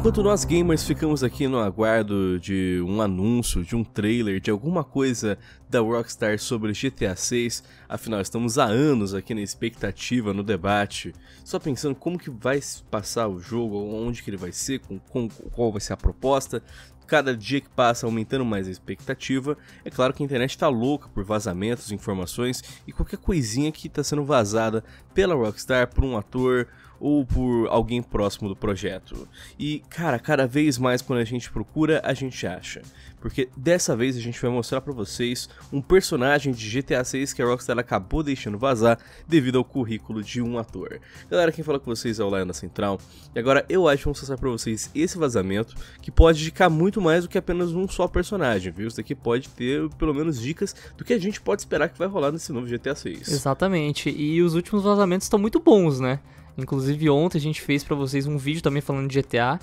Enquanto nós gamers ficamos aqui no aguardo de um anúncio, de um trailer, de alguma coisa da Rockstar sobre GTA 6, afinal estamos há anos aqui na expectativa, no debate, só pensando como que vai passar o jogo, onde que ele vai ser, qual vai ser a proposta. Cada dia que passa aumentando mais a expectativa. É claro que a internet está louca por vazamentos, informações e qualquer coisinha que está sendo vazada pela Rockstar, por um ator ou por alguém próximo do projeto. E cara, cada vez mais quando a gente procura, a gente acha. Porque dessa vez a gente vai mostrar pra vocês um personagem de GTA 6 que a Rockstar acabou deixando vazar devido ao currículo de um ator. Galera, quem fala com vocês é o Lion da Central. E agora eu acho que vou mostrar pra vocês esse vazamento, que pode indicar muito mais do que apenas um só personagem, viu? Isso daqui pode ter pelo menos dicas do que a gente pode esperar que vai rolar nesse novo GTA 6. Exatamente, e os últimos vazamentos estão muito bons, né? Inclusive ontem a gente fez pra vocês um vídeo também falando de GTA,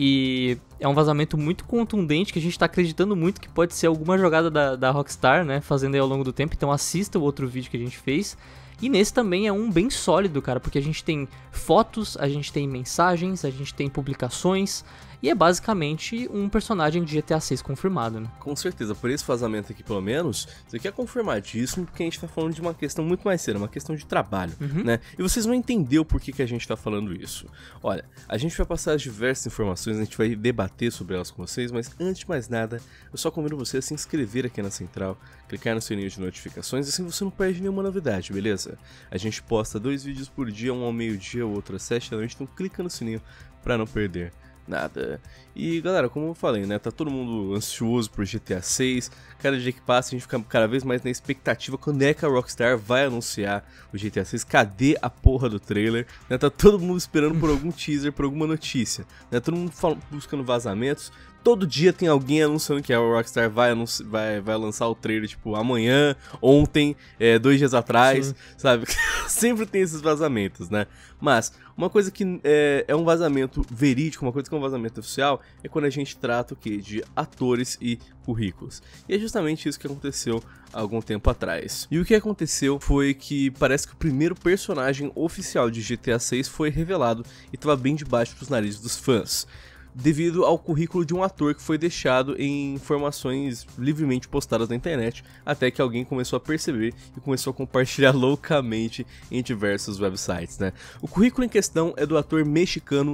e é um vazamento muito contundente que a gente tá acreditando muito que pode ser alguma jogada da Rockstar, né, fazendo aí ao longo do tempo. Então assista o outro vídeo que a gente fez. E nesse também é um bem sólido, cara, porque a gente tem fotos, a gente tem mensagens, a gente tem publicações, e é basicamente um personagem de GTA 6 confirmado, né? Com certeza, por esse vazamento aqui pelo menos, isso aqui é confirmadíssimo, porque a gente tá falando de uma questão muito mais séria, uma questão de trabalho, né? E vocês vão entender o porquê que a gente tá falando isso. Olha, a gente vai passar as diversas informações, a gente vai debater sobre elas com vocês, mas antes de mais nada, eu só convido você a se inscrever aqui na Central, clicar no sininho de notificações, assim você não perde nenhuma novidade, beleza? A gente posta 2 vídeos por dia, um ao meio-dia, o outro às 7 da noite, então clica no sininho pra não perder nada. E galera, como eu falei, né, tá todo mundo ansioso por GTA 6, cada dia que passa a gente fica cada vez mais na expectativa quando é que a Rockstar vai anunciar o GTA 6, cadê a porra do trailer, né, tá todo mundo esperando por algum teaser, por alguma notícia, né, todo mundo buscando vazamentos. Todo dia tem alguém anunciando que a Rockstar vai lançar o trailer, tipo, amanhã, ontem, 2 dias atrás, sim, sabe? Sempre tem esses vazamentos, né? Mas, uma coisa que é um vazamento verídico, uma coisa que é um vazamento oficial, é quando a gente trata o quê? De atores e currículos. E é justamente isso que aconteceu há algum tempo atrás. E o que aconteceu foi que parece que o primeiro personagem oficial de GTA 6 foi revelado e estava bem debaixo dos narizes dos fãs, devido ao currículo de um ator que foi deixado em informações livremente postadas na internet, até que alguém começou a perceber e começou a compartilhar loucamente em diversos websites, né? O currículo em questão é do ator mexicano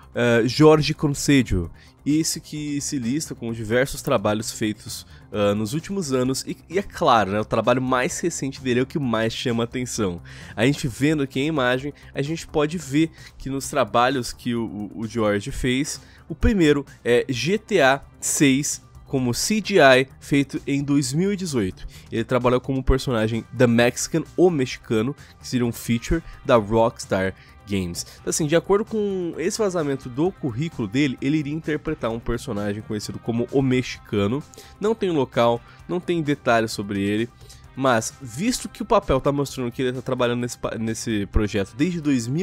Jorge Concedio, esse que se lista com diversos trabalhos feitos nos últimos anos, e é claro, né, o trabalho mais recente dele é o que mais chama atenção. A gente vendo aqui a imagem, a gente pode ver que nos trabalhos que o Jorge fez, o primeiro é GTA 6 como CGI, feito em 2018. Ele trabalhou como personagem The Mexican, ou mexicano, que seria um feature da Rockstar Games. Então, assim, de acordo com esse vazamento do currículo dele, ele iria interpretar um personagem conhecido como o Mexicano. Não tem local, não tem detalhes sobre ele, mas visto que o papel tá mostrando que ele tá trabalhando nesse projeto desde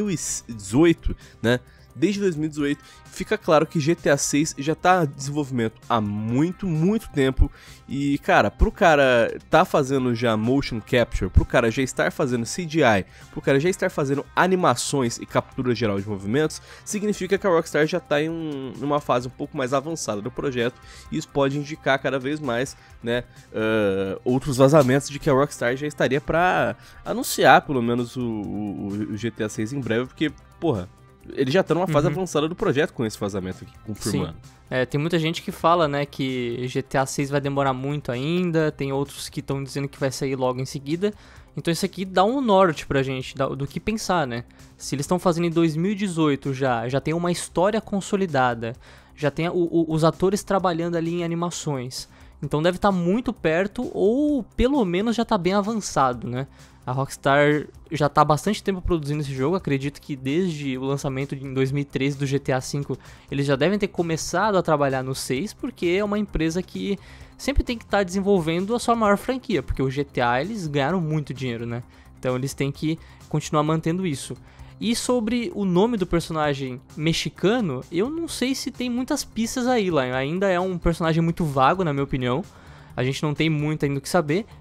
2018, né? Desde 2018, fica claro que GTA 6 já tá em desenvolvimento há muito tempo. E cara, pro cara tá fazendo já motion capture, pro cara já estar fazendo CGI, pro cara já estar fazendo animações e captura geral de movimentos, significa que a Rockstar já tá em uma fase um pouco mais avançada do projeto. E isso pode indicar cada vez mais, né, outros vazamentos de que a Rockstar já estaria pra anunciar pelo menos o GTA 6 em breve, porque, porra, ele já tá numa fase avançada do projeto com esse vazamento aqui, confirmando. Sim. Tem muita gente que fala, né, que GTA 6 vai demorar muito ainda, tem outros que estão dizendo que vai sair logo em seguida. Então isso aqui dá um norte pra gente do que pensar, né? Se eles estão fazendo em 2018 já tem uma história consolidada, já tem os atores trabalhando ali em animações. Então deve estar muito perto, ou pelo menos já tá bem avançado, né? A Rockstar já tá há bastante tempo produzindo esse jogo, acredito que desde o lançamento em 2013 do GTA V, eles já devem ter começado a trabalhar no 6, porque é uma empresa que sempre tem que estar desenvolvendo a sua maior franquia, porque o GTA eles ganharam muito dinheiro, né? Então eles têm que continuar mantendo isso. E sobre o nome do personagem mexicano, eu não sei se tem muitas pistas aí, lá. Ainda é um personagem muito vago, na minha opinião. A gente não tem muito ainda o que saber,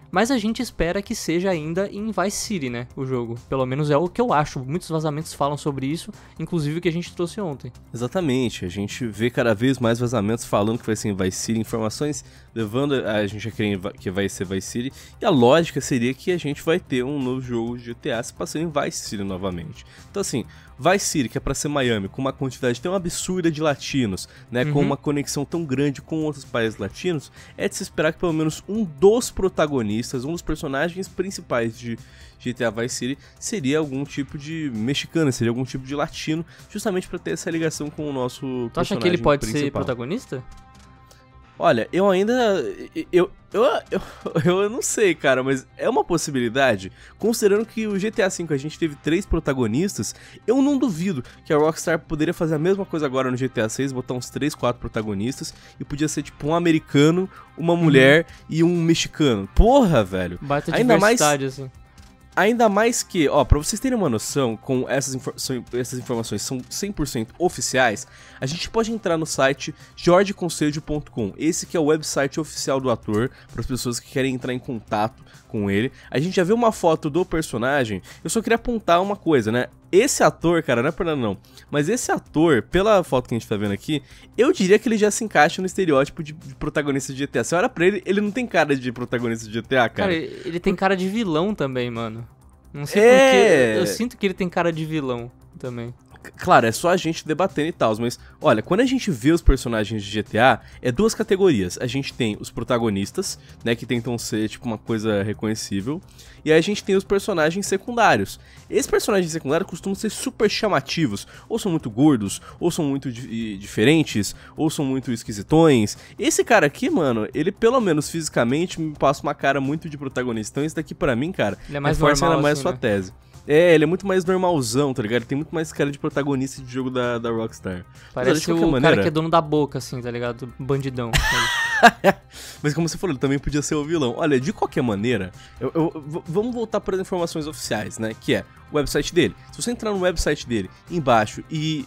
Mas a gente espera que seja ainda em Vice City, né, o jogo. Pelo menos é o que eu acho. Muitos vazamentos falam sobre isso, inclusive o que a gente trouxe ontem. Exatamente, a gente vê cada vez mais vazamentos falando que vai ser em Vice City, informações levando a gente a crer que vai ser Vice City, e a lógica seria que a gente vai ter um novo jogo de GTA se passando em Vice City novamente. Então assim, Vice City, que é pra ser Miami, com uma quantidade tão absurda de latinos, né, com uma conexão tão grande com outros países latinos, é de se esperar que pelo menos um dos protagonistas, um dos personagens principais de GTA Vice City seria algum tipo de mexicano, seria algum tipo de latino, justamente pra ter essa ligação com o nosso personagem principal. Tu acha que ele pode ser protagonista? Olha, eu ainda... Eu não sei, cara, mas é uma possibilidade. Considerando que o GTA V a gente teve 3 protagonistas, eu não duvido que a Rockstar poderia fazer a mesma coisa agora no GTA VI, botar uns 3, 4 protagonistas, e podia ser tipo um americano, uma mulher e um mexicano. Porra, velho. Baita diversidade, assim. Ainda mais que, ó, pra vocês terem uma noção, com essas informações são 100% oficiais, a gente pode entrar no site jorgeconselho.com, esse que é o website oficial do ator, para as pessoas que querem entrar em contato com ele. A gente já viu uma foto do personagem, eu só queria apontar uma coisa, né? Esse ator, cara, não é por nada não, mas esse ator, pela foto que a gente tá vendo aqui, eu diria que ele já se encaixa no estereótipo de protagonista de GTA. Você olha pra ele, ele não tem cara de protagonista de GTA, cara. Cara, ele tem cara de vilão também, mano. Não sei porque, eu sinto que ele tem cara de vilão também. Claro, é só a gente debatendo e tal, mas olha, quando a gente vê os personagens de GTA, é 2 categorias. A gente tem os protagonistas, né, que tentam ser tipo uma coisa reconhecível, e aí a gente tem os personagens secundários. Esses personagens secundários costumam ser super chamativos, ou são muito gordos, ou são muito diferentes, ou são muito esquisitões. Esse cara aqui, mano, ele pelo menos fisicamente me passa uma cara muito de protagonista. Então esse daqui pra mim, cara, ele é mais normal, ainda mais assim, sua tese. É, ele é muito mais normalzão, tá ligado? Ele tem muito mais cara de protagonista de jogo da Rockstar. Parece o cara que é dono da boca, assim, tá ligado? Bandidão. Mas como você falou, ele também podia ser o vilão. Olha, de qualquer maneira, vamos voltar para as informações oficiais, né? Que é o website dele. Se você entrar no website dele, embaixo, e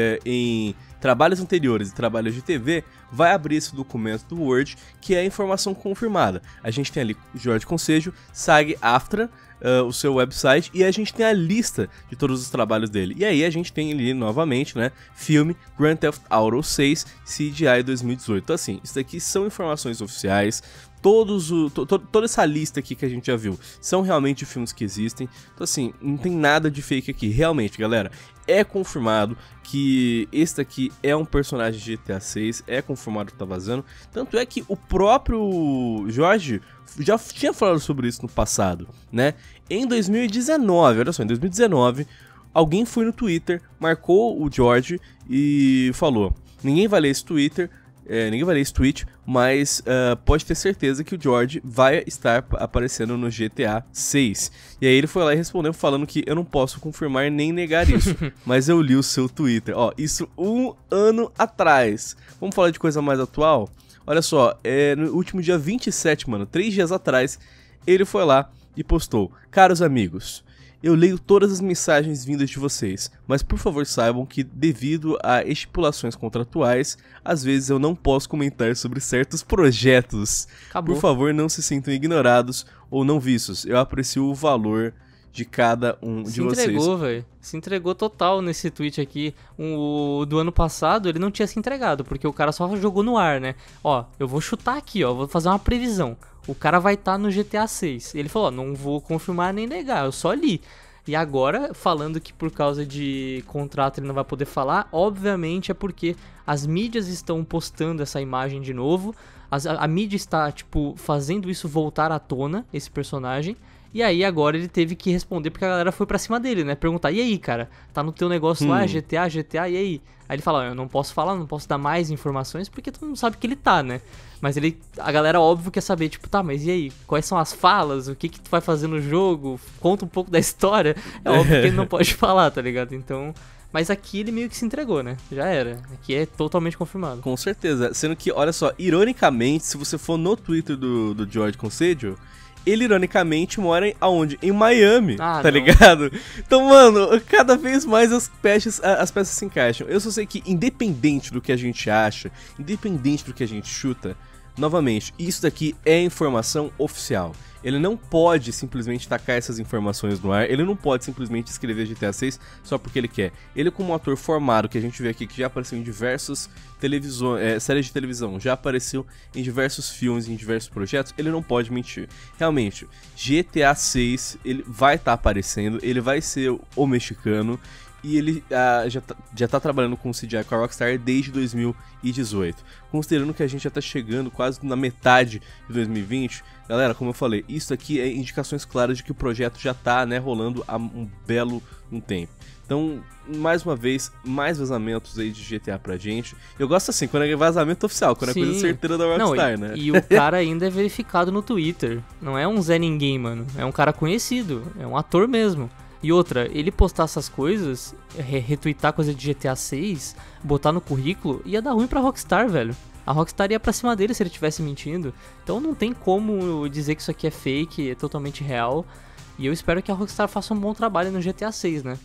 em trabalhos anteriores e trabalhos de TV, vai abrir esse documento do Word, que é a informação confirmada. A gente tem ali Jorge Conselho, SAG-AFTRA, o seu website, e a gente tem a lista de todos os trabalhos dele. E aí a gente tem ali novamente, né, filme Grand Theft Auto 6 CGI 2018. Então assim, isso daqui são informações oficiais. Toda essa lista aqui que a gente já viu são realmente filmes que existem. Então assim, não tem nada de fake aqui. Realmente, galera, é confirmado que esse daqui é um personagem de GTA 6. É confirmado que tá vazando. Tanto é que o próprio Jorge já tinha falado sobre isso no passado, né? Em 2019, olha só, em 2019, alguém foi no Twitter, marcou o George e falou: ninguém vai ler esse Twitter, ninguém vai ler esse tweet, mas pode ter certeza que o George vai estar aparecendo no GTA 6. E aí ele foi lá e respondeu falando que eu não posso confirmar nem negar isso, mas eu li o seu Twitter. Ó, isso 1 ano atrás. Vamos falar de coisa mais atual? Olha só, no último dia 27, mano, 3 dias atrás, ele foi lá e postou: caros amigos, eu leio todas as mensagens vindas de vocês, mas por favor saibam que, devido a estipulações contratuais, às vezes eu não posso comentar sobre certos projetos. Acabou. Por favor, não se sintam ignorados ou não vistos. Eu aprecio o valor de cada um de vocês. Se entregou, velho. Se entregou total nesse tweet aqui. O do ano passado, ele não tinha se entregado, porque o cara só jogou no ar, né? Ó, eu vou chutar aqui, ó, vou fazer uma previsão. O cara vai estar no GTA 6. Ele falou, ó, não vou confirmar nem negar, eu só li. E agora, falando que por causa de contrato ele não vai poder falar, obviamente é porque as mídias estão postando essa imagem de novo. A mídia está, tipo, fazendo isso voltar à tona, esse personagem. E aí agora ele teve que responder porque a galera foi pra cima dele, né? Perguntar, e aí, cara? Tá no teu negócio lá, GTA, e aí? Aí ele fala, ó, eu não posso falar, não posso dar mais informações porque todo mundo sabe que ele tá, né? Mas a galera, óbvio, quer saber, tipo, tá, mas e aí? Quais são as falas? O que tu vai fazer no jogo? Conta um pouco da história. É óbvio que ele não pode falar, tá ligado? Então... Mas aqui ele meio que se entregou, né? Já era. Aqui é totalmente confirmado. Com certeza. Sendo que, olha só, ironicamente, se você for no Twitter do Jorge Conselho, ele ironicamente mora aonde? Em Miami, tá ligado? Então, mano, cada vez mais as peças se encaixam. Eu só sei que, independente do que a gente acha, independente do que a gente chuta, novamente, isso daqui é informação oficial. Ele não pode simplesmente tacar essas informações no ar, ele não pode simplesmente escrever GTA 6 só porque ele quer. Ele, como um ator formado, que a gente vê aqui, que já apareceu em diversas séries de televisão, já apareceu em diversos filmes, em diversos projetos, ele não pode mentir. Realmente, GTA 6, ele vai estar aparecendo, ele vai ser o mexicano, e ele já tá trabalhando com o CGI com a Rockstar desde 2018. Considerando que a gente já tá chegando quase na metade de 2020, galera, como eu falei, isso aqui é indicações claras de que o projeto já tá, né, rolando há um belo tempo. Então, mais uma vez, mais vazamentos aí de GTA pra gente. Eu gosto assim, quando é vazamento oficial, quando Sim. é coisa certeira da Rockstar, não, né? E o cara ainda é verificado no Twitter. Não é um Zé Ninguém, mano. É um cara conhecido, é um ator mesmo. E outra, ele postar essas coisas, retweetar coisa de GTA 6, botar no currículo, ia dar ruim pra Rockstar, velho. A Rockstar ia pra cima dele se ele estivesse mentindo. Então não tem como dizer que isso aqui é fake, é totalmente real. E eu espero que a Rockstar faça um bom trabalho no GTA 6, né?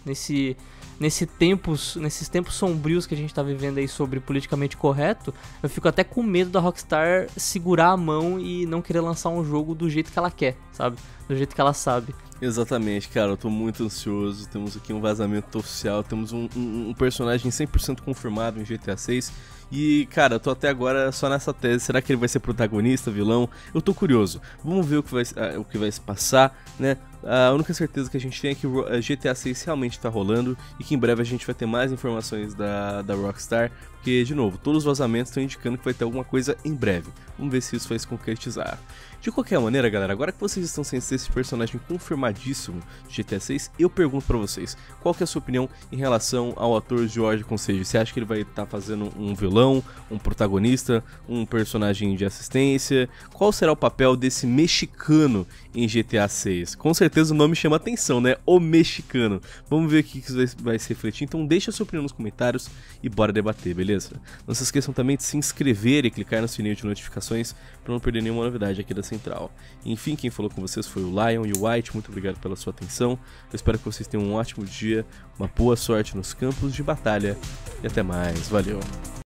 Nesses tempos sombrios que a gente tá vivendo aí sobre politicamente correto, eu fico até com medo da Rockstar segurar a mão e não querer lançar um jogo do jeito que ela quer, sabe? Do jeito que ela sabe. Exatamente, cara, eu tô muito ansioso. Temos aqui um vazamento oficial, temos um personagem 100% confirmado em GTA 6. E, cara, eu tô até agora só nessa tese. Será que ele vai ser protagonista, vilão? Eu tô curioso. Vamos ver o que vai se passar, né? A única certeza que a gente tem é que o GTA 6 realmente tá rolando e que em breve a gente vai ter mais informações da Rockstar. Porque, de novo, todos os vazamentos estão indicando que vai ter alguma coisa em breve. Vamos ver se isso vai se concretizar. De qualquer maneira, galera, agora que vocês estão sem esse personagem confirmadíssimo de GTA 6, eu pergunto pra vocês, qual que é a sua opinião em relação ao ator George Concejo? Você acha que ele vai estar fazendo um vilão, um protagonista, um personagem de assistência? Qual será o papel desse mexicano em GTA 6? Com certeza o nome chama atenção, né? O mexicano. Vamos ver o que isso vai se refletir. Então deixa a sua opinião nos comentários e bora debater, beleza? Não se esqueçam também de se inscrever e clicar no sininho de notificações para não perder nenhuma novidade aqui da Central. Enfim, quem falou com vocês foi o Lion e o White. Muito obrigado pela sua atenção. Eu espero que vocês tenham um ótimo dia, uma boa sorte nos campos de batalha e até mais. Valeu!